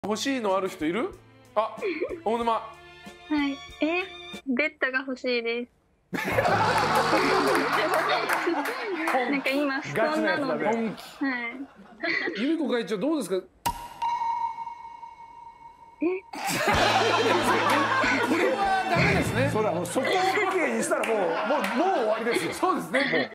欲しいのある人いる？あ、大沼。 はい。ベッドが欲しいです。なんか今布団なので。はい。 由美子会長どうですか？これはダメですね。 そうだ、もうそこを OK にしたらもう終わりですよ。 そうですね。もう